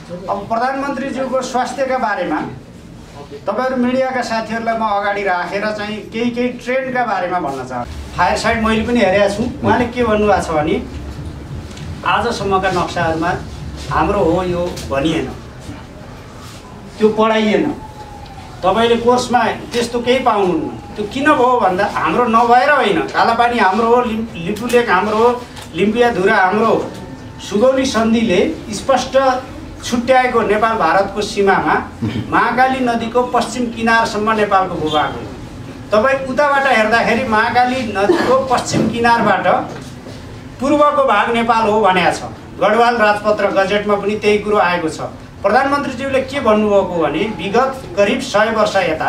अब प्रधानमन्त्रीज्यूको स्वास्थ्यका बारेमा तपाईहरु मिडियाका साथीहरुलाई म अगाडि राखेर चाहिँ केही ट्रेन्डका बारेमा भन्न चाहन्छु। फायर साइड मैले पनि हेरेको छु। उहाँले के भन्नुभएको छ भने आजसम्मका नक्साहरुमा हाम्रो हो यो भनिएन, त्यो पढाइएन, तपाईले कोर्समा त्यस्तो केही पाउनुहुन्न। त्यो किन भयो भन्दा हाम्रो नभएर होइन, कालापानी हाम्रो हो, लिपुलेक हाम्रो हो, लिम्पियाधुरा हाम्रो हो। सुगौली सन्धिले स्पष्ट छुट्याएको नेपाल भारतको सीमामा महाकाली नदीको पश्चिम किनारसम्म नेपालको भूभाग हो। तपाई उताबाट हेर्दाखेरि महाकाली नदीको पश्चिम किनारबाट पूर्वको भाग नेपाल हो भनेको छ। गढवाल राजपत्र गजेटमा पनि त्यही कुरो आएको छ। प्रधानमन्त्रीज्यूले के भन्नुभएको भने विगत करिब 100 वर्ष यता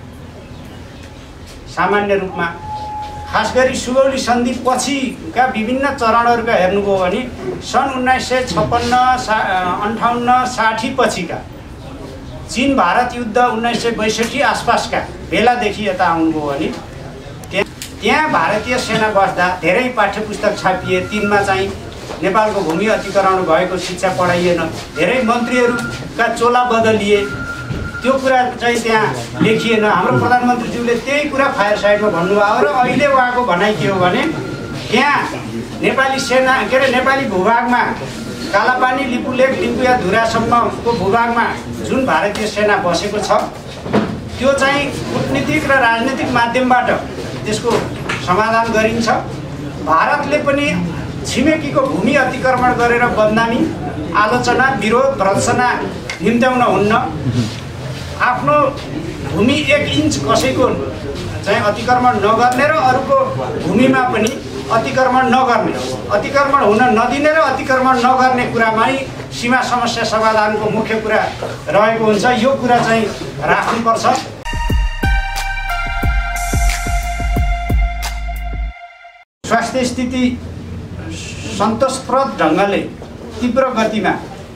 सामान्य रूपमा खास गरी सुगौली सन्धि पछिका विभिन्न चरणहरूका हेर्नुभयो भने सन् 1956, 58, 60 पछिका चीन भारत युद्ध 1962 आसपासका बेलादेखि यता आउनुभयो भने त्यहाँ भारतीय सेना बस्दा धेरै पाठ्यपुस्तक छापिए। तिनमा चाहिँ नेपालको भूमि अतिक्रमण भएको शिक्षा पढाइएन, धेरै मन्त्रीहरूका चोला बदलिए, त्यो कुरा चाहिँ त्यहाँ लेखिएन। हाम्रो प्रधानमन्त्रीज्यूले त्यही कुरा फायर साइडमा भन्नुभयो र अहिले उहाँको भनाइ के हो भने त्यहाँ नेपाली सेना नेपाली भूभागमा कालापानी, लिपुलेक, लिम्पियाधुरासम्मको भूभागमा जुन भारतीय सेना बसेको छ त्यो चाहिँ कूटनीतिक र राजनीतिक माध्यमबाट त्यसको समाधान गरिन्छ। भारतले पनि छिमेकीको भूमि अतिक्रमण गरेर बदनामी, आलोचना, विरोध, भर्त्सना निम्त्याउन हुन्न। आफ्नो भूमि 1 इन्च कसैको चाहिँ अतिक्रमण नगर्ने र अरूको भूमिमा पनि अतिक्रमण नगर्ने, अतिक्रमण हुन नदिने र अतिक्रमण नगर्ने कुरामै सीमा समस्या समाधानको मुख्य कुरा रहेको हुन्छ। यो कुरा चाहिँ राख्नुपर्छ। स्वास्थ्य स्थिति सन्तोषप्रद ढङ्गले तीव्र गतिमा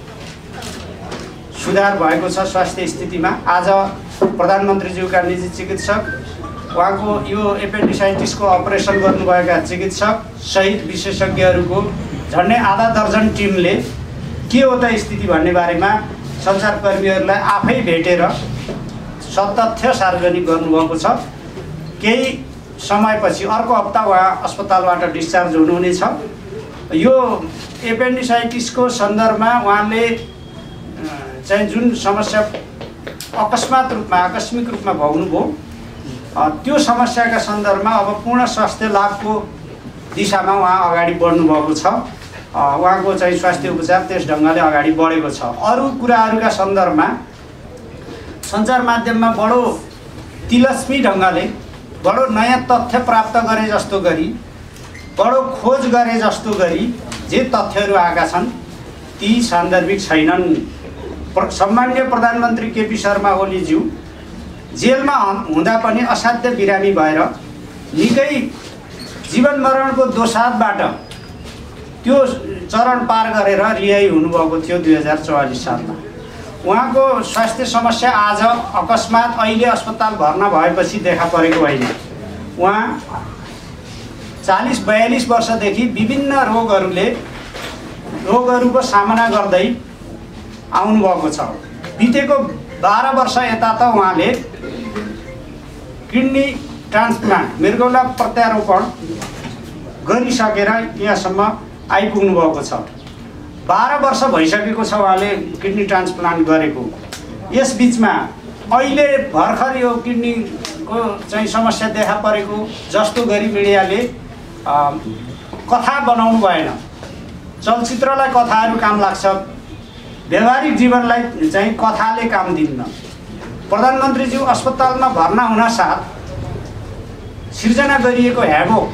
सुधार भएको छ। स्वास्थ्य स्थितिमा आज प्रधानमन्त्रीज्यूका निजी चिकित्सक, उहाँको यो एपेन्डिसाइटिसको अपरेसन गर्नुभएका चिकित्सक सहित विशेषज्ञहरूको झन्डै आधा दर्जन टिमले के हो त स्थिति भन्ने बारेमा सञ्चारकर्मीहरूलाई आफै भेटेर सतथ्य सार्वजनिक गर्नुभएको छ। केही समयपछि अर्को हप्ता उहाँ अस्पतालबाट डिस्चार्ज हुनुहुनेछ। यो एपेन्डिसाइटिसको सन्दर्भमा उहाँले चाहिँ जुन समस्या आकस्मिक रूपमा भोग्नुभयो त्यो समस्याका सन्दर्भमा अब पूर्ण स्वास्थ्य लाभको दिशामा उहाँ अगाडि बढ्नु भएको छ। उहाँको चाहिँ स्वास्थ्य उपचार त्यस ढङ्गले अगाडि बढेको छ। अरू कुराहरूका सन्दर्भमा सञ्चार माध्यममा बडो तिलस्मी ढङ्गले बडो नयाँ तथ्य प्राप्त गरे जस्तो गरी, बडो खोज गरे जस्तो गरी जे तथ्यहरू आएका छन् ती सान्दर्भिक छैनन्। सम्माननीय प्रधानमन्त्री केपी शर्मा ओलीज्यू जेलमा हुँदा पनि असाध्य बिरामी भएर निकै जीवन मरणको दोसाँधबाट त्यो चरण पार गरेर रिहाई हुनुभएको थियो 2044 सालमा। उहाँको स्वास्थ्य समस्या आज अकस्मात अहिले अस्पताल भर्ना भएपछि देखा परेको होइन। उहाँ 40-42 वर्षदेखि विभिन्न रोगहरूको सामना गर्दै आउनुभएको छ। बितेको 12 वर्ष यता त उहाँले किडनी ट्रान्सप्लान्ट, मृगौला प्रत्यारोपण गरिसकेर यहाँसम्म आइपुग्नु भएको छ। 12 वर्ष भइसकेको छ उहाँले किडनी ट्रान्सप्लान्ट गरेको। यस बीचमा अहिले भर्खर यो किडनीको चाहिँ समस्या देखा परेको जस्तो गरी मिडियाले कथा बनाउनु भएन। चलचित्रलाई कथाहरू काम लाग्छ, व्यवहारिक जीवनलाई चाहिँ कथाले काम दिन्न। प्रधानमन्त्रीज्यू अस्पतालमा भर्ना हुन साथ सिर्जना गरिएको हेबोक,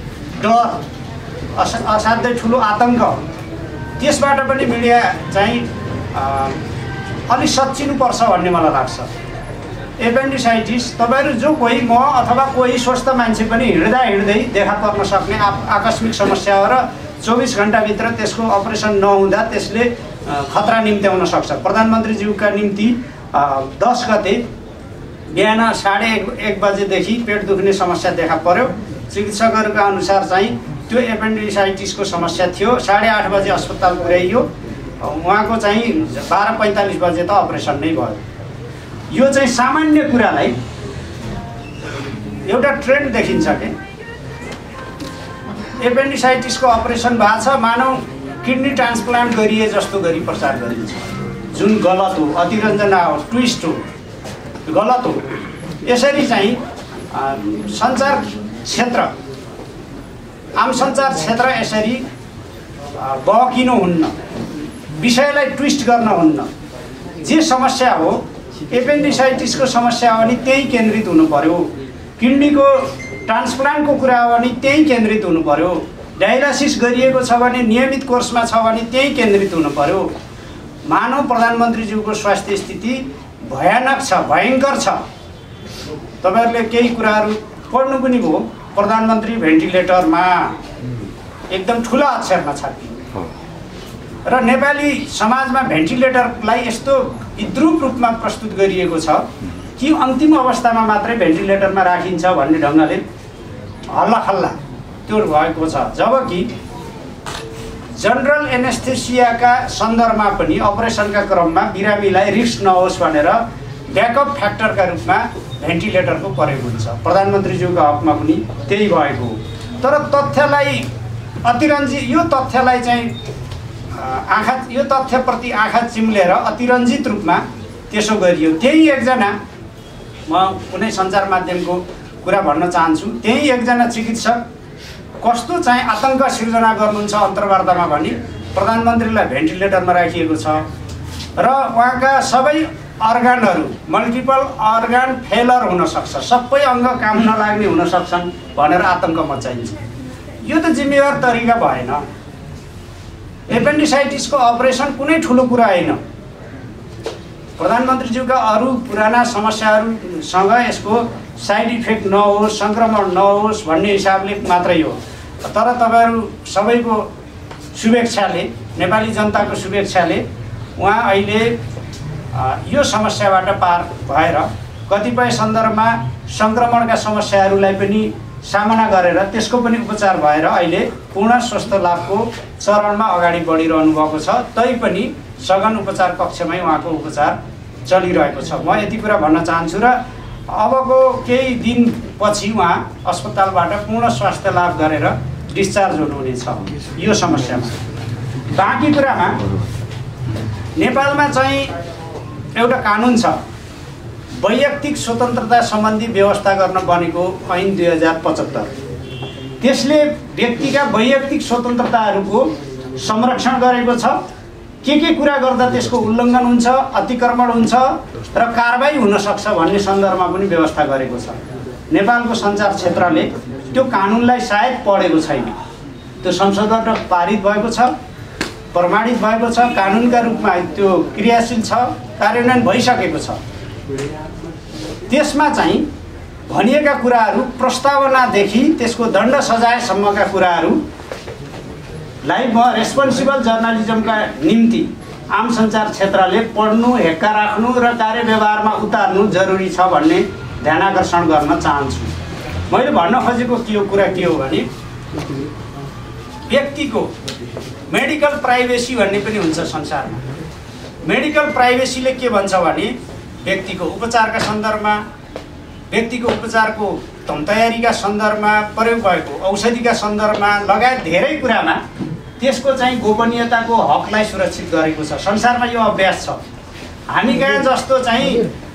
डर, असाध्यै ठुलो आतंक, त्यसबाट पनि मिडिया चाहिँ अलि सच्चिनुपर्छ भन्ने मलाई लाग्छ। एपेन्डिसाइटिस तपाईहरु जो कोही म अथवा कोही स्वस्थ मान्छे पनि हिँड्दै देखा पर्न सक्ने आकस्मिक समस्या हो र 24 घण्टाभित्र त्यसको अपरेसन नहुँदा त्यसले खतरा निम्त्याउन सक्छ। प्रधानमन्त्रीज्यूका निम्ति 10 गते बिहान 1:30 बजेदेखि पेट दुख्ने समस्या देखा पर्यो। चिकित्सकहरूका अनुसार चाहिँ त्यो एपेन्डिसाइटिसको समस्या थियो। 8:30 बजे अस्पताल पुर्याइयो। उहाँको चाहिँ 12:45 बजे त अपरेसन नै भयो। यो चाहिँ सामान्य कुरालाई एउटा ट्रेन्ड देखिन्छ के एपेन्डिसाइटिसको अपरेसन भएको छ मानौ किडनी ट्रान्सप्लान्ट गरिए जस्तो गरी प्रचार गरिन्छ, जुन गलत हो, अतिरञ्जना हो, ट्विस्ट हो, गलत हो। यसरी चाहिँ सञ्चार क्षेत्र, आम सञ्चार क्षेत्र यसरी बहकिनु हुन्न, विषयलाई ट्विस्ट गर्न हुन्न। जे समस्या हो, एपेन्डिसाइटिसको समस्या हो भने त्यही केन्द्रित हुनु पर्यो, किडनीको ट्रान्सप्लान्टको कुरा हो भने त्यही केन्द्रित हुनु पर्यो, डायलासिस गरिएको छ भने नियमित कोर्समा छ भने त्यही केन्द्रित हुनु पर्यो। मानव प्रधानमन्त्रीज्यूको स्वास्थ्य स्थिति भयानक छ, भयङ्कर छ। तपाईहरुले केही कुराहरू पढ्नु पनि भयो, प्रधानमन्त्री भेन्टिलेटरमा एकदम ठुला अक्षरमा छापियो र नेपाली समाजमा भेन्टिलेटरलाई यस्तो विद्रूप रूपमा प्रस्तुत गरिएको छ कि अन्तिम अवस्थामा मात्रै भेन्टिलेटरमा राखिन्छ भन्ने ढङ्गले हल्लाखल्ला त्यो भएको छ। जबकि जनरल एनेस्थेसियाका सन्दर्भमा पनि अपरेसनका क्रममा बिरामीलाई रिस्क नहोस् भनेर ब्याकअप फ्याक्टरका रूपमा भेन्टिलेटरको प्रयोग हुन्छ। प्रधानमन्त्रीज्यूको हकमा पनि त्यही भएको हो। तर तथ्यलाई अतिरञ्जित, यो तथ्यलाई चाहिँ यो तथ्यप्रति आँखा चिम्लेर अतिरञ्जित रूपमा त्यसो गरियो। त्यही एकजना, म कुनै सञ्चार माध्यमको कुरा भन्न चाहन्छु, त्यही एकजना चिकित्सक कस्तो चाहिँ आतङ्क सिर्जना गर्नुहुन्छ अन्तर्वार्तामा भने प्रधानमन्त्रीलाई भेन्टिलेटरमा राखिएको छ र उहाँका सबै अर्गानहरू मल्टिपल अर्गान फेलर हुन सक्छ, सबै अङ्ग काम नलाग्ने हुन सक्छन् भनेर आतङ्क मचाइन्छ। यो त जिम्मेवार तरिका भएन। एपेन्डिसाइटिसको अपरेसन कुनै ठुलो कुरा होइन। प्रधानमन्त्रीज्यूका अरू पुराना समस्याहरूसँग यसको साइड इफेक्ट नहोस्, सङ्क्रमण नहोस् भन्ने हिसाबले मात्रै हो। तर तपाईहरु सबैको शुभेच्छाले, नेपाली जनताको शुभेच्छाले उहाँ अहिले यो समस्याबाट पार भएर कतिपय सन्दर्भमा सङ्क्रमणका समस्याहरूलाई पनि सामना गरेर त्यसको पनि उपचार भएर अहिले पूर्ण स्वस्थ लाभको चरणमा अगाडि बढिरहनु भएको छ। तैपनि सघन उपचार कक्षमै उहाँको उपचार चलिरहेको छ। म यति कुरा भन्न चाहन्छु र अबको केही दिनपछि उहाँ अस्पतालबाट पूर्ण स्वास्थ्य लाभ गरेर डिस्चार्ज हुनुहुनेछ यो समस्यामा। बाँकी कुरामा नेपालमा चाहिँ एउटा कानुन छ, वैयक्तिक स्वतन्त्रता सम्बन्धी व्यवस्था गर्न बनेको ऐन 2075। त्यसले व्यक्तिका वैयक्तिक स्वतन्त्रताहरूको संरक्षण गरेको छ। के कुरा गर्दा त्यसको उल्लङ्घन हुन्छ, अतिक्रमण हुन्छ र कारबाही हुन सक्छ भन्ने सन्दर्भमा पनि व्यवस्था गरेको छ। नेपालको सञ्चार क्षेत्रले त्यो कानुनलाई सायद पढेको छैन। त्यो संसदबाट पारित भएको छ, प्रमाणित भएको छ, कानुनका रूपमा त्यो क्रियाशील छ, कार्यान्वयन भइसकेको छ। त्यसमा चाहिँ भनिएका कुराहरू प्रस्तावनादेखि त्यसको दण्ड सजायसम्मका कुराहरूलाई म रेस्पोन्सिबल जर्नलिजमका निम्ति आम सञ्चार क्षेत्रले पढ्नु, हेक्का राख्नु र कार्यव्यवहारमा उतार्नु जरुरी छ भन्ने ध्यानाकर्षण गर्न चाहन्छु। मैले भन्न खोजेको कुरा के हो भने व्यक्तिको मेडिकल प्राइभेसी भन्ने पनि हुन्छ संसारमा। मेडिकल प्राइभेसीले के भन्छ भने व्यक्तिको उपचारका सन्दर्भमा, व्यक्तिको उपचारको तयारीका सन्दर्भमा, प्रयोग भएको औषधिका सन्दर्भमा लगायत धेरै कुरामा त्यसको चाहिँ गोपनीयताको हकलाई सुरक्षित गरेको छ। संसारमा यो अभ्यास छ। हामी कहाँ जस्तो चाहिँ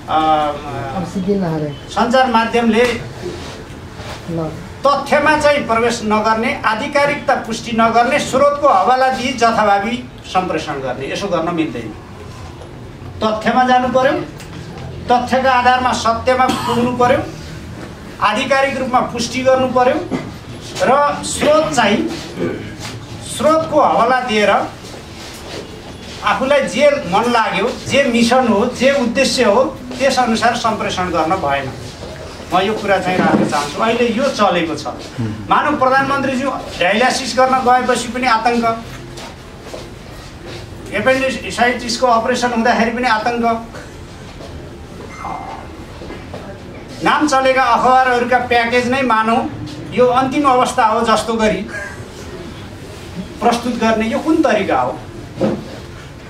सञ्चार माध्यमले तथ्यमा चाहिँ प्रवेश नगर्ने, आधिकारिकता पुष्टि नगर्ने, स्रोतको हवाला दिई जथाभावी सम्प्रेषण गर्ने, यसो गर्न मिल्दैन। तथ्यमा जानु पर्यो, तथ्यका आधारमा सत्यमा पुग्नु पर्यो, आधिकारिक रूपमा पुष्टि गर्नु पर्यो र स्रोत चाहिँ स्रोतको हवाला दिएर आफूलाई जे मन लाग्यो, जे मिसन हो, जे उद्देश्य हो त्यसअनुसार सम्प्रेषण गर्न भएन। म यो कुरा चाहिँ राख्न चाहन्छु। अहिले यो चलेको छ। मानव प्रधानमन्त्रीज्यू डायलासिस गर्न गएपछि पनि आतङ्क, एपेन्डिसाइटिसको अपरेसन हुँदाखेरि पनि आतङ्क, नाम चलेका अखबारहरूका प्याकेज नै मानौ यो अन्तिम अवस्था हो जस्तो गरी प्रस्तुत गर्ने, यो कुन तरिका हो?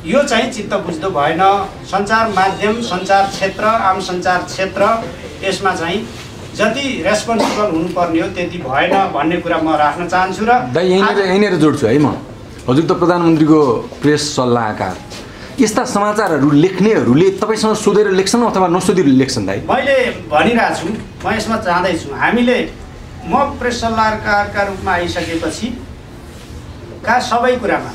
यो चाहिँ चित्त बुझ्दो भएन। सञ्चार माध्यम, सञ्चार क्षेत्र, आम सञ्चार क्षेत्र यसमा चाहिँ जति रेस्पोन्सिबल हुनुपर्ने हो त्यति भएन भन्ने कुरा म राख्न चाहन्छु। र यहीँनिर जोड्छु है म। हजुर त प्रधानमन्त्रीको प्रेस सल्लाहकार, यस्ता समाचारहरू लेख्नेहरूले तपाईँसँग सोधेर लेख्छन् अथवा नसोधेर लेख्छन् दाइ? मैले भनिरहेको छु, म यसमा चाहँदैछु हामीले म प्रेस सल्लाहकारका रूपमा आइसकेपछि का सबै कुरामा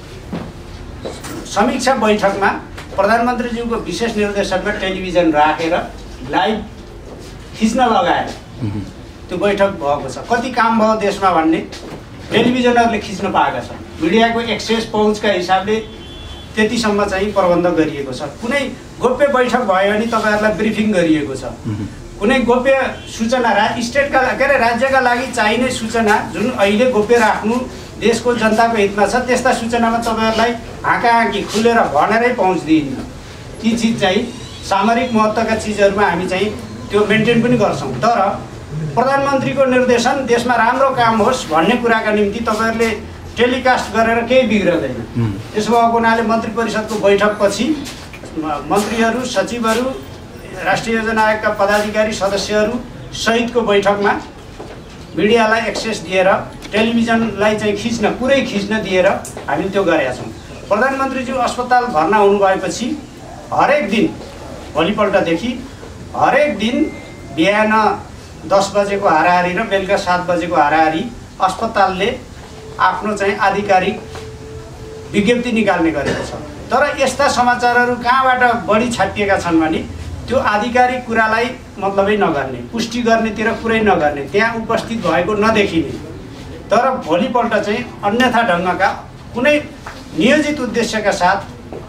समीक्षा बैठकमा प्रधानमन्त्रीज्यूको विशेष निर्देशकमा टेलिभिजन राखेर लाइभ खिच्न लगाएर त्यो बैठक भएको छ। कति काम भयो देशमा भन्ने टेलिभिजनहरूले खिच्न पाएका छन्। मिडियाको एक्सेस पहुँचका हिसाबले त्यतिसम्म चाहिँ प्रबन्ध गरिएको छ। कुनै गोप्य बैठक भयो भने तपाईँहरूलाई ब्रिफिङ गरिएको छ। कुनै गोप्य सूचना स्टेटका के अरे राज्यका लागि चाहिने सूचना जुन अहिले गोप्य राख्नु देशको जनताको हितमा छ त्यस्ता सूचनामा तपाईँहरूलाई हाँकाहाँकी खुलेर भनेरै पहुँच दिइन्न। ती चिज चाहिँ सामरिक महत्त्वका चिजहरूमा हामी चाहिँ त्यो मेन्टेन पनि गर्छौँ। तर प्रधानमन्त्रीको निर्देशन देशमा राम्रो काम होस् भन्ने कुराका निम्ति तपाईँहरूले टेलिकास्ट गरेर केही बिग्रदैन। त्यसो भएको हुनाले मन्त्री परिषदको बैठकपछि मन्त्रीहरू, सचिवहरू, राष्ट्रिय योजना आयोगका पदाधिकारी सदस्यहरू सहितको बैठकमा मिडियालाई एक्सेस दिएर टेलिभिजनलाई चाहिँ पुरै खिच्न दिएर हामीले त्यो गरेका छौँ। प्रधानमन्त्रीज्यू अस्पताल भर्ना हुनुभएपछि हरेक दिन भोलिपल्टदेखि हरेक दिन बिहान 10 बजेको हाराहारी र बेलुका 7 बजेको हाराहारी अस्पतालले आफ्नो चाहिँ आधिकारिक विज्ञप्ति निकाल्ने गरेको छ। तर यस्ता समाचारहरू कहाँबाट बढी छापिएका छन् भने त्यो आधिकारिक कुरालाई मतलबै नगर्ने, पुष्टि गर्नेतिर कुरै नगर्ने, त्यहाँ उपस्थित भएको नदेखिने। तर भोलिपल्ट चाहिँ अन्यथा ढङ्गका कुनै नियोजित उद्देश्यका साथ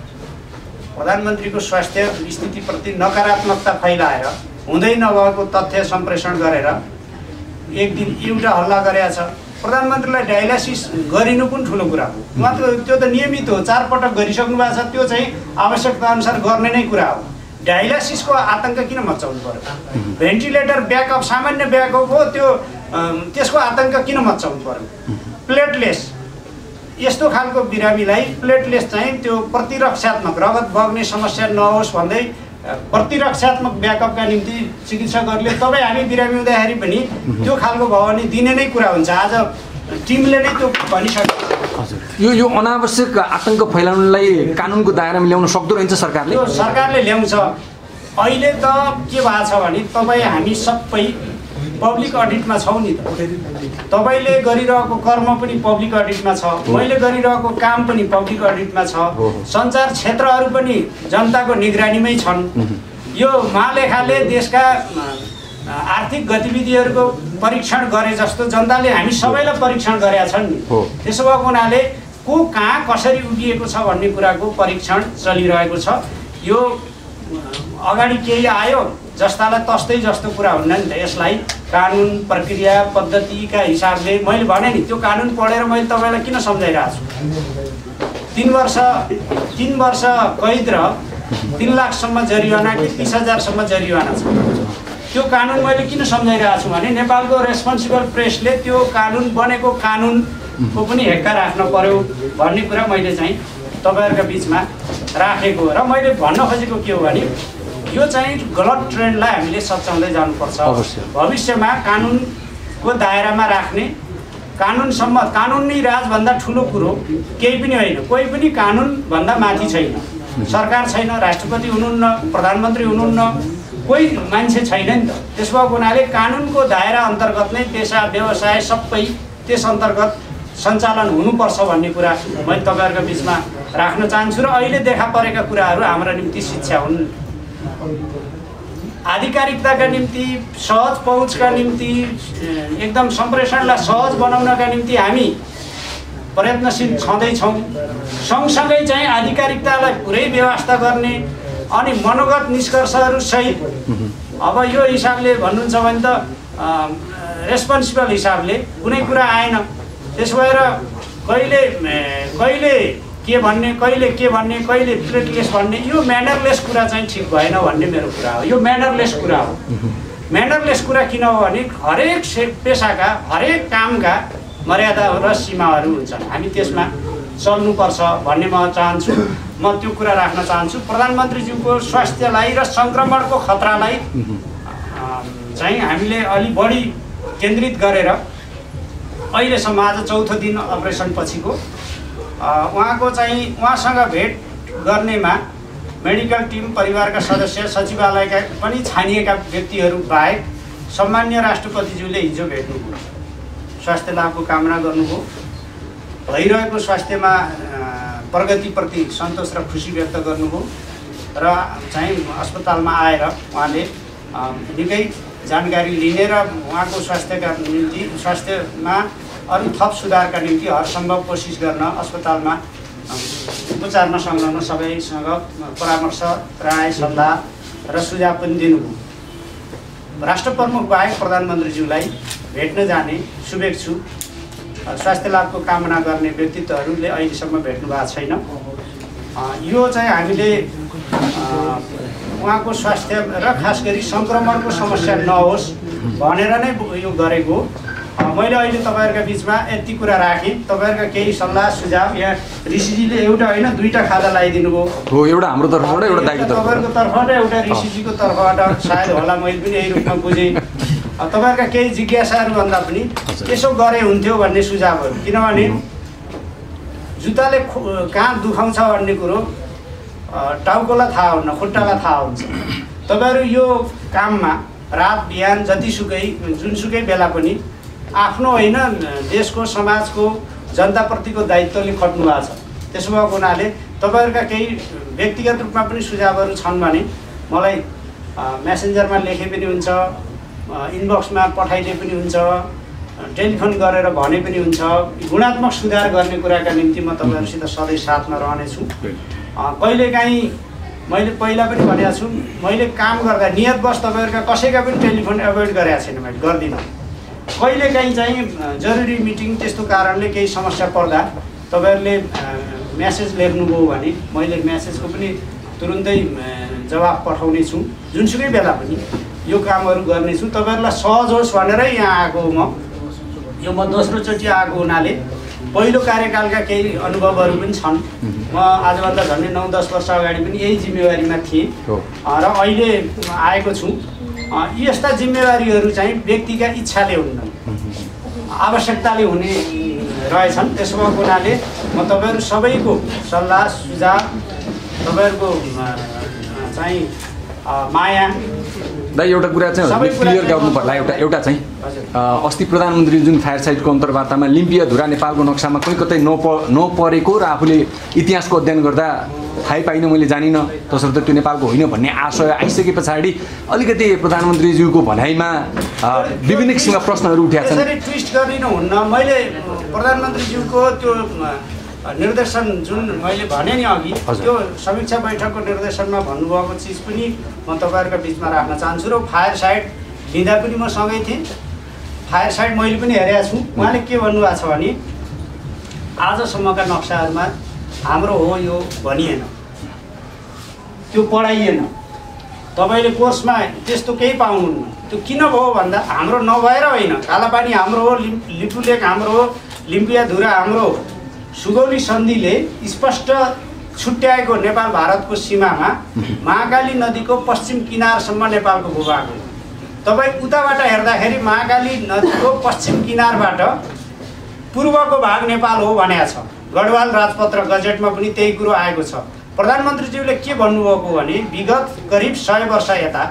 प्रधानमन्त्रीको स्वास्थ्य स्थितिप्रति नकारात्मकता फैलाएर हुँदै नभएको तथ्य सम्प्रेषण गरेर एक दिन एउटा हल्ला गरेछ। प्रधानमन्त्रीलाई डायलासिस गरिनु पनि ठुलो कुरा हो। मात्र त्यो त नियमित हो, 4 पटक गरिसक्नु भएको छ। त्यो चाहिँ आवश्यकता अनुसार गर्ने नै कुरा हो। डायलासिसको आतंक किन मचाउनु पर्यो? भेन्टिलेटर ब्याकअप सामान्य ब्याकअप हो, त्यो त्यसको आतंक किन मचाउनु पर्यो? प्लेटलेस यस्तो खालको बिरामीलाई प्लेटलेस चाहिँ त्यो प्रतिरक्षात्मक रगत बग्ने समस्या नहोस् भन्दै प्रतिरक्षात्मक ब्याकअपका निम्ति चिकित्सकहरूले तपाईँ हामी बिरामी हुँदाखेरि पनि त्यो खालको भयो भने दिने नै कुरा हुन्छ। आज टिमले नै त्यो भनिसक्यो। हजुर, यो अनावश्यक आतंक फैलाउनलाई कानुनको दायरामा ल्याउन सक्दो रहेछ सरकारले? त्यो सरकारले ल्याउँछ। अहिले त के भएको छ भने तपाईँ हामी सबै पब्लिक अडिटमा छौँ नि त। तपाईँले गरिरहेको कर्म पनि पब्लिक अडिटमा छ, मैले गरिरहेको काम पनि पब्लिक अडिटमा छ, सञ्चार क्षेत्रहरू पनि जनताको निगरानीमै छन्। यो महालेखाले देशका आर्थिक गतिविधिहरूको परीक्षण गरे जस्तो जनताले हामी सबैलाई परीक्षण गरेका छन् नि। त्यसो भएको हुनाले को कहाँ कसरी उभिएको छ भन्ने कुराको परीक्षण चलिरहेको छ। यो अगाडि केही आयो जस्तालाई तस्तै जस्तो कुरा हुन्न नि त। यसलाई कानुन प्रक्रिया पद्धतिका हिसाबले मैले भने नि त्यो कानुन पढेर मैले तपाईँलाई किन सम्झाइरहेको छु। 3 वर्ष कैद र 3 लाखसम्म जरिवाना कि 30,000सम्म जरिवाना छ। त्यो कानुन मैले किन सम्झाइरहेको छु भने नेपालको रेस्पोन्सिबल प्रेसले त्यो कानुन बनेको कानुनको पनि हेक्का राख्न पर्यो भन्ने कुरा मैले चाहिँ तपाईँहरूका बिचमा राखेको हो। र मैले भन्न खोजेको के हो भने यो चाहिँ गलत ट्रेन्डलाई हामीले सच्याउँदै जानुपर्छ। भविष्यमा कानुनको दायरामा राख्ने, कानुनसम्म कानुनी राजभन्दा ठुलो कुरो केही पनि होइन। कोही पनि कानुनभन्दा माथि छैन। सरकार छैन, राष्ट्रपति हुनुहुन्न, प्रधानमन्त्री हुनुहुन्न, कोही मान्छे छैन नि त। त्यसो भएको हुनाले कानुनको दायरा अन्तर्गत नै पेसा व्यवसाय सबै त्यस अन्तर्गत सञ्चालन हुनुपर्छ भन्ने कुरा मैले तपाईँहरूको बिचमा राख्न चाहन्छु। र अहिले देखा परेका कुराहरू हाम्रो निम्ति शिक्षा हुन्। आधिकारिकताका निम्ति, सहज पहुँचका निम्ति, एकदम सम्प्रेषणलाई सहज बनाउनका निम्ति हामी प्रयत्नशील छँदैछौँ। सँगसँगै चाहिँ आधिकारिकतालाई पुरै व्यवस्था गर्ने अनि मनोगत निष्कर्षहरू सहित अब यो हिसाबले भन्नुहुन्छ भने त रेस्पोन्सिबल हिसाबले कुनै कुरा आएन। त्यसो भएर कहिले के भन्ने, कहिले प्लेटलेस भन्ने, यो म्यानरलेस कुरा चाहिँ ठिक भएन भन्ने मेरो कुरा हो। यो म्यानरलेस कुरा हो। म्यानरलेस कुरा किन हो भने हरेक पेसाका हरेक कामका मर्यादा र सीमाहरू हुन्छन्। हामी त्यसमा चल्नुपर्छ भन्ने म चाहन्छु। म त्यो कुरा राख्न चाहन्छु। प्रधानमन्त्रीज्यूको स्वास्थ्यलाई र सङ्क्रमणको खतरालाई चाहिँ हामीले अलि बढी केन्द्रित गरेर अहिलेसम्म आज चौथो दिन अपरेसन पछिको उहाँको चाहिँ उहाँसँग भेट गर्नेमा मेडिकल टिम, परिवारका सदस्य, सचिवालयका पनि छानिएका व्यक्तिहरू बाहेक सम्मान्य राष्ट्रपतिज्यूले हिजो भेट्नुभयो, स्वास्थ्य लाभको कामना गर्नुभयो, भइरहेको स्वास्थ्यमा प्रगतिप्रति सन्तोष र खुसी व्यक्त गर्नुभयो र चाहिँ अस्पतालमा आएर उहाँले निकै जानकारी लिने र उहाँको स्वास्थ्यका निम्ति, स्वास्थ्यमा अरू थप सुधारका निम्ति हरसम्भव कोसिस गर्न अस्पतालमा उपचारमा संलग्न सबैसँग परामर्श, राय, सल्लाह र सुझाव पनि दिनुभयो। राष्ट्र प्रमुख बाहेक प्रधानमन्त्रीज्यूलाई भेट्न जाने शुभेच्छु स्वास्थ्य लाभको कामना गर्ने व्यक्तित्वहरूले अहिलेसम्म भेट्नु भएको छैन। यो चाहिँ हामीले उहाँको स्वास्थ्य र खास गरी सङ्क्रमणको समस्या नहोस् भनेर नै यो गरेको। मैले अहिले तपाईँहरूका बिचमा यति कुरा राखेँ। तपाईँहरूका केही सल्लाह सुझाव यहाँ ऋषिजीले एउटा होइन दुईवटा खादा लगाइदिनु भयो हो, एउटा हाम्रो तर्फबाट एउटा दाइको तर्फबाट, तपाईँहरूको तर्फबाट एउटा ऋषिजीको तर्फबाट सायद होला, मैले पनि यही रूपमा बुझेँ। तपाईँहरूका केही जिज्ञासाहरू भन्दा पनि यसो गरे हुन्थ्यो भन्ने सुझावहरू, किनभने जुत्ताले कहाँ दुखाउँछ भन्ने कुरो टाउकोलाई थाहा हुन्न, खुट्टालाई थाहा हुन्छ। तपाईँहरू यो काममा रात बिहान जतिसुकै जुनसुकै बेला पनि आफ्नो होइन देशको, समाजको, जनताप्रतिको दायित्वले खट्नु भएको छ। त्यसो भएको हुनाले तपाईँहरूका केही व्यक्तिगत रूपमा पनि सुझावहरू छन् भने मलाई मेसेन्जरमा लेखे पनि हुन्छ, इनबक्समा पठाइदिए पनि हुन्छ, टेलिफोन गरेर भने पनि हुन्छ। गुणात्मक सुधार गर्ने कुराका निम्ति म तपाईँहरूसित सधैँ साथमा रहनेछु। कहिलेकाहीँ मैले पहिला पनि भनेको छु, मैले काम गर्दा नियतवश तपाईँहरूका कसैका पनि टेलिफोन एभोइड गरेको छैन, मैले गर्दिनँ। कहिलेकाहीँ चाहिँ जरुरी मिटिङ त्यस्तो कारणले केही समस्या पर्दा तपाईँहरूले म्यासेज लेख्नुभयो भने मैले म्यासेजको पनि तुरुन्तै जवाफ पठाउने छु। जुनसुकै बेला पनि यो कामहरू गर्नेछु। तपाईँहरूलाई सहज होस् भनेरै यहाँ आएको म दोस्रोचोटि आएको हुनाले पहिलो कार्यकालका केही अनुभवहरू पनि छन्। म आजभन्दा झन्डै 9-10 वर्ष अगाडि पनि यही जिम्मेवारीमा थिएँ र अहिले आएको छु। यस्ता जिम्मेवारीहरू चाहिँ व्यक्तिका इच्छाले हुन्न, आवश्यकताले हुने रहेछन्। त्यसो भएको हुनाले म तपाईँहरू सबैको सल्लाह सुझाव, तपाईँहरूको चाहिँ माया। दाइ एउटा कुरा चाहिँ क्लियर गर्नु पर्ला। एउटा चाहिँ अस्ति प्रधानमन्त्री जुन फायर साइटको अन्तर्वार्तामा लिम्पिया धुरा नेपालको नक्सामा कहीँ कतै नपरेको र आफूले इतिहासको अध्ययन गर्दा थाहै पाइनँ, मैले जानिनँ, तसर्थ त्यो नेपालको होइन भन्ने आशय आइसके पछाडि अलिकति प्रधानमन्त्रीज्यूको भनाइमा विभिन्न किसिमका प्रश्नहरू उठेका छन्। त्यसरी ट्विस्ट गरिनुहुन्न। मैले प्रधानमन्त्रीज्यूको त्यो निर्देशन जुन मैले भने नि अघि, त्यो समीक्षा बैठकको निर्देशनमा भन्नुभएको चिज पनि म तपाईँहरूका बिचमा राख्न चाहन्छु। र फायर साइट लिँदा पनि म सँगै थिएँ, फायर साइट मैले पनि हेरेको छु। उहाँले के भन्नुभएको छ भने आजसम्मका नक्साहरूमा हाम्रो हो यो भनिएन, त्यो पढाइएन, तपाईँले कोर्समा त्यस्तो केही पाउनुहुन्न। त्यो किन भयो भन्दा हाम्रो नभएर होइन, कालापानी हाम्रो हो, लिपुलेक हाम्रो हो, लिम्पिया धुरा हाम्रो हो। सुगौली सन्धिले स्पष्ट छुट्याएको नेपाल भारतको सीमामा महाकाली नदीको पश्चिम किनारसम्म नेपालको भूभाग हो। तपाईँ उताबाट हेर्दाखेरि महाकाली नदीको पश्चिम किनारबाट पूर्वको भाग नेपाल हो भनेको छ। गढवाल राजपत्र गजेटमा पनि त्यही कुरो आएको छ। प्रधानमन्त्रीज्यूले के भन्नुभएको भने विगत करिब 100 वर्ष यता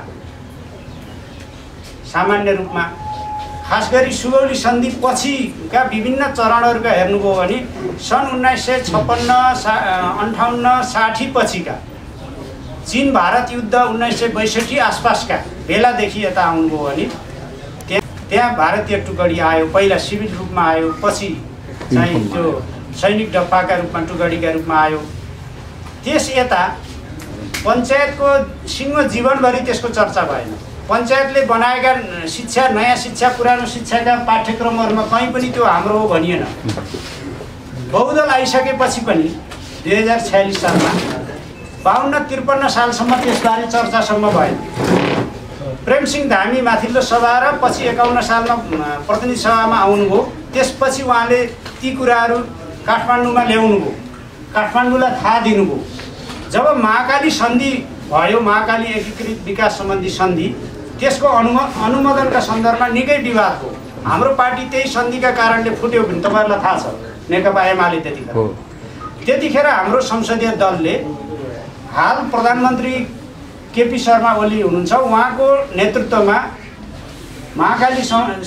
सामान्य रूपमा खास गरी सुगौली सन्धि पछिका विभिन्न चरणहरूका हेर्नुभयो भने सन् 1956, 58, 60 पछिका चीन भारत युद्ध 1962 आसपासका बेलादेखि यता आउनुभयो भने त्यहाँ भारतीय टुकडी आयो। पहिला सिभिल रूपमा आयो, पछि चाहिँ त्यो सैनिक डप्पाका रूपमा टुकडीका रूपमा आयो। त्यस यता पञ्चायतको सिङ्गो जीवनभरि त्यसको चर्चा भएन। पञ्चायतले बनाएका शिक्षा, नयाँ शिक्षा, पुरानो शिक्षाका पाठ्यक्रमहरूमा कहीँ पनि त्यो हाम्रो हो भनिएन। बहुदल आइसकेपछि पनि 2046 सालमा 52-53 सालसम्म त्यसबारे चर्चासम्म भएन। प्रेमसिंह धामी माथिल्लो सभा र पछि 51 सालमा प्रतिनिधि सभामा आउनुभयो। त्यसपछि उहाँले ती कुराहरू काठमाडौँमा ल्याउनुभयो। काठमाडौँलाई थाहा दिनुभयो। जब महाकाली सन्धि भयो, महाकाली एकीकृत विकास सम्बन्धी सन्धि, त्यसको अनुमोदनका सन्दर्भमा निकै विवाद भयो। हाम्रो पार्टी त्यही सन्धिका कारणले फुट्यो भने तपाईँहरूलाई थाहा छ, नेकपा एमाले त्यतिखेर हाम्रो संसदीय दलले हाल प्रधानमन्त्री केपी शर्मा ओली हुनुहुन्छ, उहाँको नेतृत्वमा महाकालीको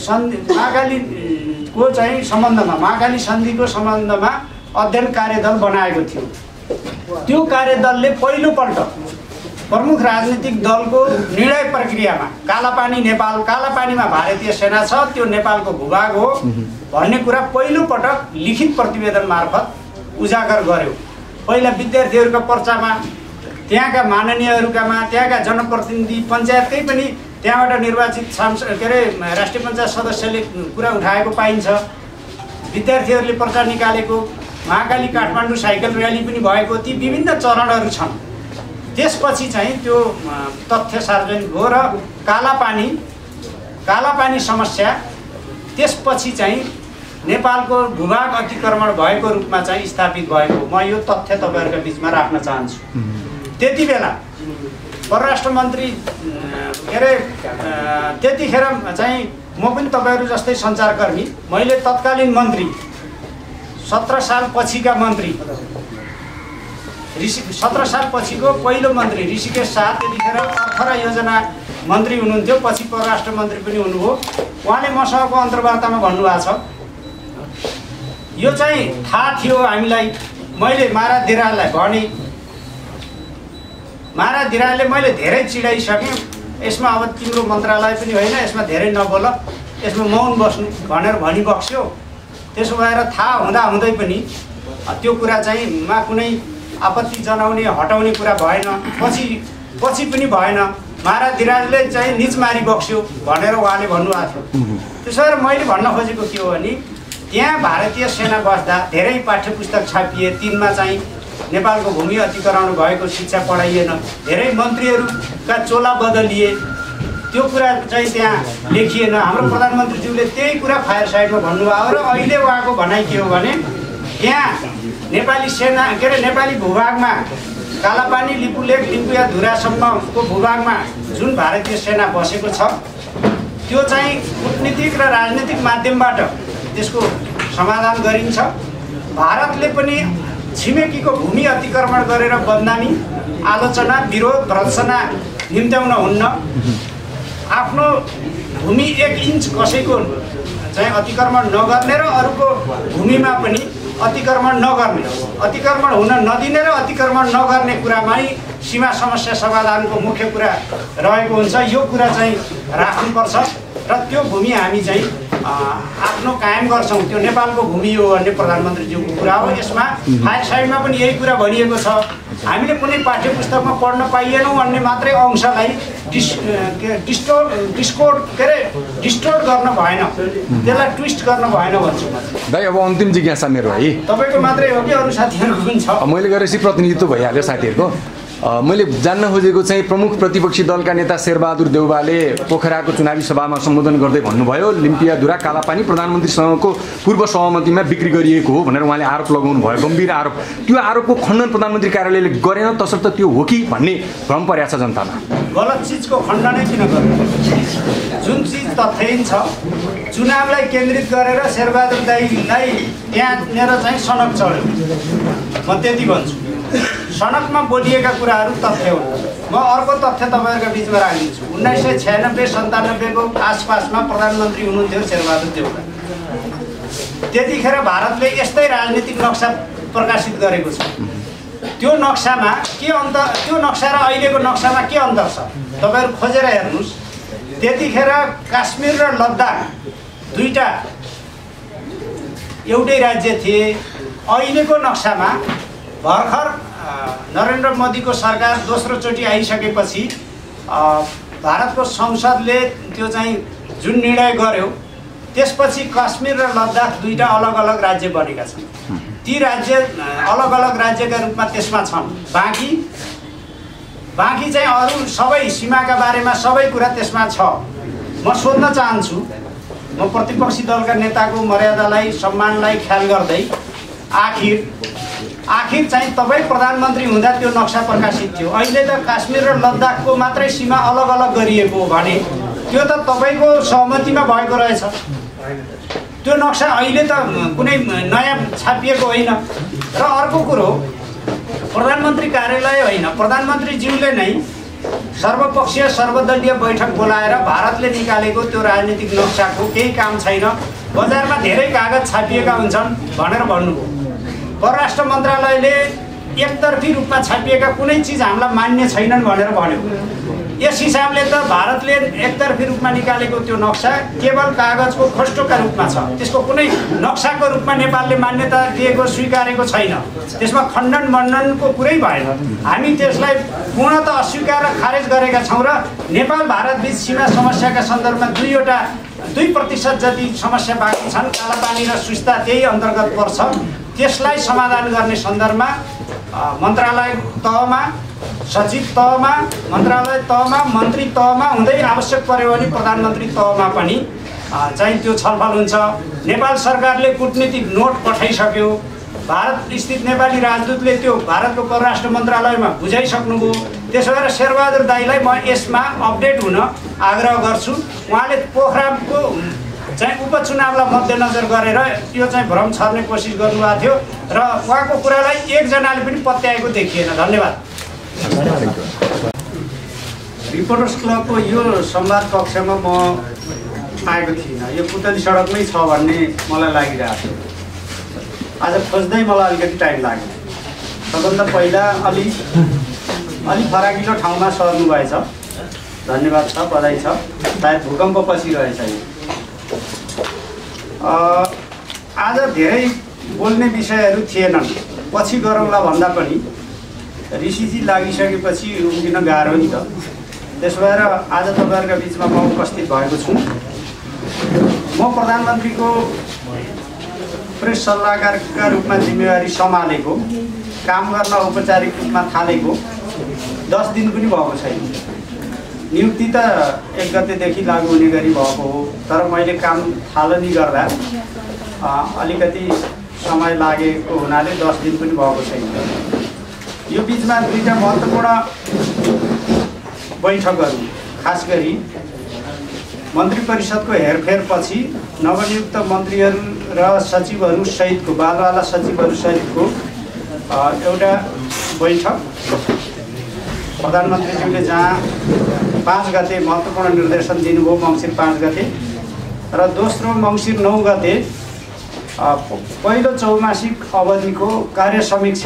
चाहिँ सम्बन्धमा, महाकाली सन्धिको सम्बन्धमा अध्ययन कार्यदल बनाएको थियो। त्यो कार्यदलले पहिलोपल्ट प्रमुख राजनीतिक दलको निर्णय प्रक्रियामा कालापानी नेपाल, कालापानीमा भारतीय सेना छ, त्यो नेपालको भूभाग हो भन्ने कुरा पहिलोपटक लिखित प्रतिवेदन मार्फत उजागर गर्यो। पहिला विद्यार्थीहरूका पर्चामा, त्यहाँका माननीयहरूकामा, त्यहाँका जनप्रतिनिधि, पञ्चायतकै पनि त्यहाँबाट निर्वाचित राष्ट्रिय पञ्चायत सदस्यले कुरा उठाएको पाइन्छ। विद्यार्थीहरूले पर्चा निकालेको, महाकाली काठमाडौँ साइकल र्याली पनि भएको, ती विभिन्न चरणहरू छन्। त्यसपछि चाहिँ त्यो तथ्य सार्वजनिक हो र कालापानी समस्या त्यसपछि चाहिँ नेपालको भूभाग अतिक्रमण भएको रूपमा चाहिँ स्थापित भएको। म यो तथ्य तपाईँहरूका बिचमा राख्न चाहन्छु। त्यति बेला परराष्ट्र मन्त्री त्यतिखेर चाहिँ म पनि तपाईँहरू जस्तै सञ्चारकर्मी, मैले तत्कालीन मन्त्री 17 साल पछिका मन्त्री 17 साल पछिको पहिलो मन्त्री ऋषिकेश शाह, त्यतिखेर अर्थ र योजना मन्त्री हुनुहुन्थ्यो, पछि परराष्ट्र मन्त्री पनि हुनुभयो। उहाँले मसँगको अन्तर्वार्तामा भन्नुभएको छ, यो चाहिँ थाहा थियो हामीलाई। मैले मारा दिराललाई भने, मारा दिरालले मैले धेरै चिडाइसकेँ, यसमा अब तिम्रो मन्त्रालय पनि होइन, यसमा धेरै नबोल, यसमा मौन बस्नु भनेर भनिबक्स्यो। त्यसो भएर थाहा हुँदै पनि त्यो कुरा चाहिँ मा कुनै आपत्ति जनाउने हटाउने कुरा भएन। पछि पनि भएन, मारा दिराजले चाहिँ निच मारी बक्स्यो भनेर उहाँले भन्नुभएको थियो। त्यसो भएर मैले भन्न खोजेको के हो भने, त्यहाँ भारतीय सेना बस्दा धेरै पाठ्यपुस्तक छापिए, तिनमा चाहिँ नेपालको भूमि अतिक्रमण भएको शिक्षा पढाइएन, धेरै मन्त्रीहरूका चोला बदलिए, त्यो कुरा चाहिँ त्यहाँ लेखिएन। हाम्रो प्रधानमन्त्रीज्यूले त्यही कुरा फायर साइडमा भन्नुभयो र अहिले उहाँको भनाइ के हो भने, त्यहाँ नेपाली सेना नेपाली भूभागमा कालापानी, लिपुलेक, लिम्बुया, धुरासम्मको भूभागमा जुन भारतीय सेना बसेको छ, त्यो चाहिँ कूटनीतिक र राजनीतिक माध्यमबाट त्यसको समाधान गरिन्छ। भारतले पनि छिमेकीको भूमि अतिक्रमण गरेर बदनामी, आलोचना, विरोध, भर्त्सना निम्त्याउन हुन्न। आफ्नो भूमि 1 इन्च कसैको चाहिँ अतिक्रमण नगर्ने र अरूको भूमिमा पनि अतिक्रमण नगर्ने, अतिक्रमण हुन नदिने र अतिक्रमण नगर्ने कुरामै सीमा समस्या समाधानको मुख्य कुरा रहेको हुन्छ। यो कुरा चाहिँ राख्नुपर्छ र त्यो भूमि हामी चाहिँ आफ्नो कायम गर्छौँ, त्यो नेपालको भूमि हो भन्ने प्रधानमन्त्रीज्यूको कुरा हो। यसमा फायर साइडमा पनि यही कुरा भनिएको छ। हामीले कुनै पाठ्यपुस्तकमा पढ्न पाइएनौँ भन्ने मात्रै अंशलाई डिस्टोर्ट गर्न भएन, त्यसलाई ट्विस्ट गर्न भएन भन्छु म। दाइ, अब अन्तिम जिज्ञासा मेरो है, तपाईँको मात्रै हो कि अरू साथीहरूको पनि छ? मैले गरेपछि प्रतिनिधित्व भइहाल्यो साथीहरूको। मैले जान्न खोजेको चाहिँ प्रमुख प्रतिपक्षी दलका नेता शेरबहादुर देउवाले पोखराको चुनावी सभामा सम्बोधन गर्दै भन्नुभयो, लिम्पियाधुरा कालापानी प्रधानमन्त्रीसँगको पूर्व सहमतिमा बिक्री गरिएको हो भनेर उहाँले आरोप लगाउनु भयो, गम्भीर आरोप। त्यो आरोपको खण्डन प्रधानमन्त्री कार्यालयले गरेन, तसर्थ त्यो हो कि भन्ने भ्रम परेको छ जनतामा। गलत चिजको खण्डनै किन गर्नु? जुन चिज तथ्यहीन छ, चुनावलाई केन्द्रित गरेर शेरबहादुर दाईलाई त्यहाँनिर चाहिँ सनक चढ्यो, म त्यति भन्छु। सडकमा बोलिएका कुराहरू तथ्य हुन्। म अर्को तथ्य तपाईँहरूका बिचमा राखिदिन्छु। 1996-97 को आसपासमा प्रधानमन्त्री हुनुहुन्थ्यो शेरबहादुर देउवा। त्यतिखेर भारतले यस्तै राजनीतिक नक्सा प्रकाशित गरेको छ। त्यो नक्सामा के अन्तर, त्यो नक्सा र अहिलेको नक्सामा के अन्तर छ तपाईँहरू खोजेर हेर्नुहोस्। त्यतिखेर काश्मीर र लद्दाख दुईटा एउटै राज्य थिए। अहिलेको नक्सामा भर्खर नरेन्द्र मोदीको सरकार दोस्रो चोटि आइसकेपछि भारतको संसदले त्यो चाहिँ जुन निर्णय गर्यो, त्यसपछि काश्मीर र लद्दाख दुईटा अलग अलग राज्य बनेका छन्। ती राज्य अलग अलग राज्यका रूपमा त्यसमा छन्। बाँकी चाहिँ अरू सबै सीमाका बारेमा सबै कुरा त्यसमा छ। म सोध्न चाहन्छु, म प्रतिपक्षी दलका नेताको मर्यादालाई, सम्मानलाई ख्याल गर्दै, आखिर आखिर चाहिँ तपाईँ प्रधानमन्त्री हुँदा त्यो नक्सा प्रकाशित थियो। अहिले त काश्मीर र लद्दाखको मात्रै सीमा अलग अलग गरिएको हो भने त्यो त तपाईँको सहमतिमा भएको रहेछ। त्यो नक्सा अहिले त कुनै नयाँ छापिएको होइन। र अर्को कुरो, प्रधानमन्त्री कार्यालय होइन, प्रधानमन्त्रीज्यूले नै सर्वपक्षीय सर्वदलीय बैठक बोलाएर भारतले निकालेको त्यो राजनीतिक नक्साको केही काम छैन, बजारमा धेरै कागज छापिएका हुन्छन् भनेर भन्नुभयो। परराष्ट्र मन्त्रालयले एकतर्फी रूपमा छापिएका कुनै चिज हामीलाई मान्य छैनन् भनेर भन्यो। यस हिसाबले त भारतले एकतर्फी रूपमा निकालेको त्यो नक्सा केवल कागजको खोस्टोका रूपमा छ, त्यसको कुनै नक्साको रूपमा नेपालले मान्यता दिएको स्वीकारेको छैन। त्यसमा खण्डन मण्डनको कुरै भएन। हामी त्यसलाई पूर्णतः अस्वीकार र खारेज गरेका छौँ र नेपाल भारत बीच सीमा समस्याका सन्दर्भमा 2% जति समस्या बाँकी छन्। कालापानी र सुस्ता त्यही अन्तर्गत पर्छ। त्यसलाई समाधान गर्ने सन्दर्भमा मन्त्रालय तहमा, सचिव तहमा, मन्त्रालय तहमा, मन्त्री तहमा हुँदै आवश्यक पर्यो भने प्रधानमन्त्री तहमा पनि चाहिँ त्यो छलफल हुन्छ। नेपाल सरकारले कूटनीतिक नोट पठाइसक्यो। भारत स्थित नेपाली राजदूतले त्यो भारतको परराष्ट्र मन्त्रालयमा बुझाइसक्नुभयो। त्यसो भएर शेरबहादुर दाईलाई म यसमा अपडेट हुन आग्रह गर्छु। उहाँले पोखराको चाहिँ उपचुनावलाई मध्यनजर गरेर यो चाहिँ भ्रम छर्ने कोसिस गर्नुभएको थियो र उहाँको कुरालाई एकजनाले पनि पत्याएको देखिएन। धन्यवाद। रिपोर्टर्स क्लबको यो संवाद कक्षमा म आएको थिइनँ। यो पुतली सडकमै छ भन्ने मलाई लागिरहेको थियो। आज खोज्दै मलाई अलिकति टाइम लाग्यो। सबभन्दा पहिला अलि फराकिलो ठाउँमा सर्नु भएछ, धन्यवाद छ, बधाई छ। सायद भूकम्पपछि रहेछ यो। आज धेरै बोल्ने विषयहरू थिएनन्, पछि गरौँला भन्दा पनि ऋषिजी लागिसकेपछि उम्किन गाह्रो नि त। त्यसो भएर आज तपाईँहरूका बिचमा म उपस्थित भएको छु। म प्रधानमन्त्रीको प्रेस सल्लाहकारका रूपमा जिम्मेवारी सम्हालेको, काम गर्न औपचारिक रूपमा थालेको 10 दिन पनि भएको छैन। नियुक्ति त 1 गतेदेखि लागू हुने गरी भएको हो, तर मैले काम थालनी गर्दा अलिकति समय लागेको हुनाले 10 दिन पनि भएको छैन। यो बिचमा 2टा महत्त्वपूर्ण बैठकहरू, खास गरी मन्त्री परिषदको हेरफेरपछि नवनियुक्त मन्त्रीहरू र सचिवहरू सहितको, बालवाला सचिवहरू सहितको एउटा बैठक प्रधानमन्त्रीज्यूले जहाँ 5 गते महत्त्वपूर्ण निर्देशन दिनुभयो, मङ्सिर 5 गते, र दोस्रो मङ्सिर 9 गते पहिलो चौमासिक अवधिको कार्य समीक्षा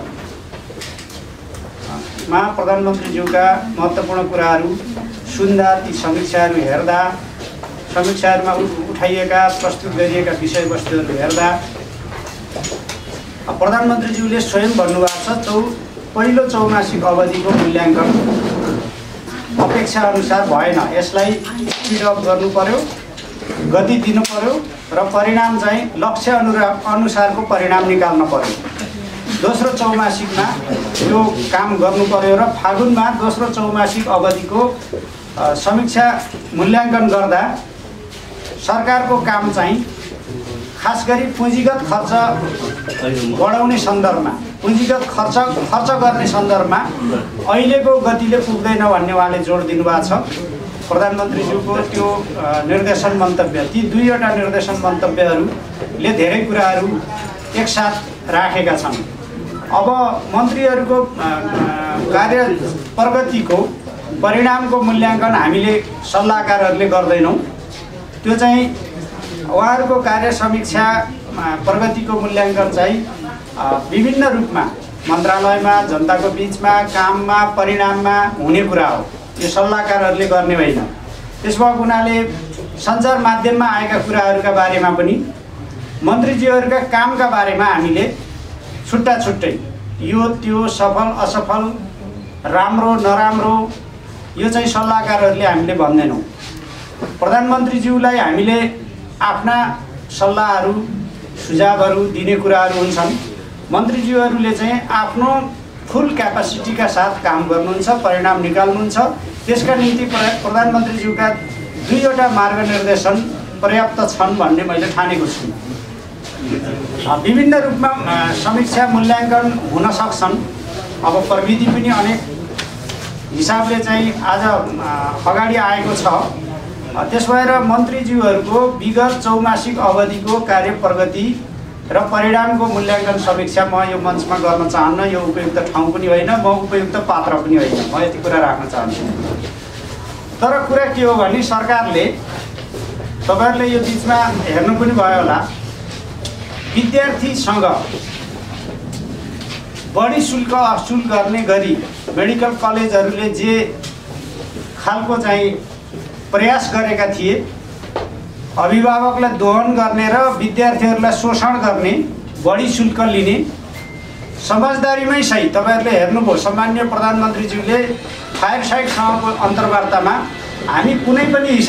बैठकमा प्रधानमन्त्रीज्यूका महत्त्वपूर्ण कुराहरू सुन्दा, ती समीक्षाहरू हेर्दा, समीक्षाहरूमा उठाइएका प्रस्तुत गरिएका विषयवस्तुहरू हेर्दा प्रधानमन्त्रीज्यूले स्वयं भन्नुभएको छ पहिलो चौमासिक अवधिको मूल्याङ्कन अपेक्षा अनुसार भएन, यसलाई स्पिडअप गर्नु पर्यो, गति दिनु पर्यो र परिणाम चाहिँ लक्ष्य अनुसारको परिणाम निकाल्नु पर्यो। दोस्रो चौमासिकमा यो काम गर्नु पर्यो र फागुनमा दोस्रो चौमासिक अवधिको समीक्षा मूल्याङ्कन गर्दा सरकारको काम चाहिँ खास गरी पुँजीगत खर्च बढाउने सन्दर्भमा, पुँजीगत खर्च गर्ने सन्दर्भमा अहिलेको गतिले पुग्दैन भन्ने उहाँले जोड दिनुभएको छ। प्रधानमन्त्रीज्यूको त्यो निर्देशन मन्तव्य, ती 2वटा निर्देशन मन्तव्यहरूले धेरै कुराहरू एकसाथ राखेका छन्। अब मन्त्रीहरूको कार्य प्रगतिको परिणामको मूल्याङ्कन हामीले सल्लाहकारहरूले गर्दैनौँ। त्यो चाहिँ उहाँहरूको कार्य समीक्षा प्रगतिको मूल्याङ्कन चाहिँ विभिन्न रूपमा मन्त्रालयमा, जनताको बिचमा, काममा, परिणाममा हुने कुरा हो। यो सल्लाहकारहरूले गर्ने होइन। त्यस भएको हुनाले सञ्चार माध्यममा आएका कुराहरूका बारेमा पनि, मन्त्रीज्यूहरूका कामका बारेमा हामीले छुट्टा छुट्टै यो त्यो सफल असफल, राम्रो नराम्रो, यो चाहिँ सल्लाहकारहरूले हामीले भन्दैनौँ। प्रधानमन्त्रीज्यूलाई हामीले आफ्ना सल्लाहहरू, सुझावहरू दिने कुराहरू हुन्छन्। मन्त्रीज्यूहरूले चाहिँ आफ्नो फुल क्यापासिटीका साथ काम गर्नुहुन्छ, परिणाम निकाल्नुहुन्छ। त्यसका निम्ति प्रधानमन्त्रीज्यूका 2वटा मार्गनिर्देशन पर्याप्त छन् भन्ने मैले ठानेको छु। विभिन्न रूपमा समीक्षा मूल्याङ्कन हुन सक्छन्। अब प्रविधि पनि अनेक हिसाबले चाहिँ आज अगाडि आएको छ। त्यस भएर मन्त्रीज्यूहरूको विगत चौमासिक अवधिको कार्य प्रगति र परिणामको मूल्याङ्कन समीक्षा म यो मञ्चमा गर्न चाहन्न। यो उपयुक्त ठाउँ पनि होइन, म उपयुक्त पात्र पनि होइन, म यति कुरा राख्न चाहन्छु। तर कुरा के हो भने सरकारले, तपाईँहरूले यो बिचमा हेर्नु पनि भयो होला, विद्यार्थीसँग बढी शुल्क असुल गर्ने गरी मेडिकल कलेजहरूले जे खालको चाहिँ प्रयास गरेका थिए, अभिभावकलाई दोहन गर्ने र विद्यार्थीहरूलाई शोषण गर्ने, बढी शुल्क लिने, समझदारीमै सही तपाईँहरूले हेर्नुभयो। सम्माननीय प्रधानमन्त्रीज्यूले फायर साइटसँगको अन्तर्वार्तामा हामी कुनै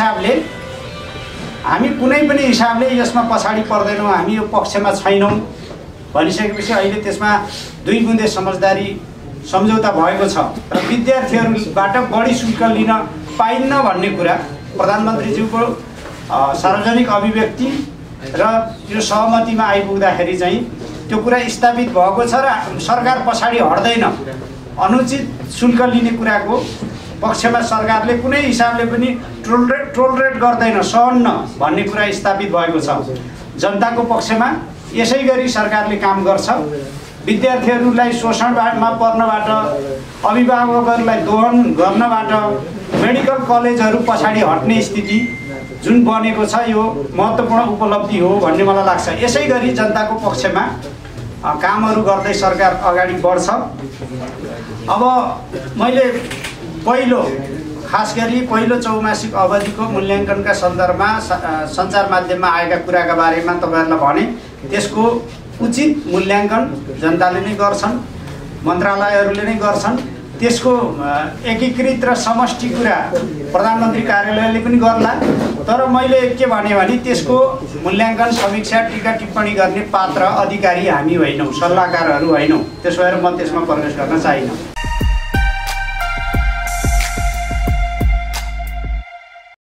पनि हिसाबले यसमा पछाडि पर्दैनौँ, हामी यो पक्षमा छैनौँ भनिसकेपछि अहिले त्यसमा 2 बुँदे समझदारी सम्झौता भएको छ र विद्यार्थीहरूबाट बढी शुल्क लिन पाइन्न भन्ने कुरा प्रधानमन्त्रीज्यूको सार्वजनिक अभिव्यक्ति र यो सहमतिमा आइपुग्दाखेरि चाहिँ त्यो कुरा स्थापित भएको छ र सरकार पछाडि हट्दैन। अनुचित शुल्क लिने कुराको पक्षमा सरकारले कुनै हिसाबले पनि टोलरेट गर्दैन, सहन्न भन्ने कुरा स्थापित भएको छ। जनताको पक्षमा यसै गरी सरकारले काम गर्छ। विद्यार्थीहरूलाई शोषणमा पर्नबाट, अभिभावकहरूलाई दोहन गर्नबाट मेडिकल कलेजहरू पछाडि हट्ने स्थिति जुन बनेको छ यो महत्त्वपूर्ण उपलब्धि हो भन्ने मलाई लाग्छ। यसै गरी जनताको पक्षमा कामहरू गर्दै सरकार अगाडि बढ्छ। अब मैले खास गरी पहिलो चौमासिक अवधिको मूल्याङ्कनका सन्दर्भमा सञ्चार माध्यममा आएका कुराका बारेमा तपाईँहरूलाई भने त्यसको उचित मूल्याङ्कन जनताले नै गर्छन्, मन्त्रालयहरूले नै गर्छन्। त्यसको एकीकृत र समष्टि कुरा प्रधानमन्त्री कार्यालयले पनि गर्ला। तर मैले के भने त्यसको मूल्याङ्कन समीक्षा टीका टिप्पणी गर्ने पात्र अधिकारी हामी होइनौँ, सल्लाहकारहरू होइनौँ। त्यसो भएर म त्यसमा प्रवेश गर्न चाहिनँ।